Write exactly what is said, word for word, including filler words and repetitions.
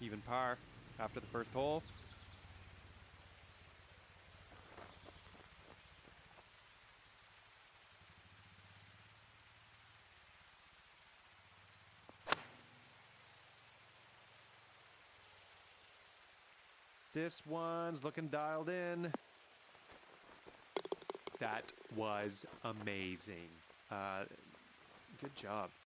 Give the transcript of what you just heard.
Even par after the first hole. This one's looking dialed in. That was amazing. Uh, good job.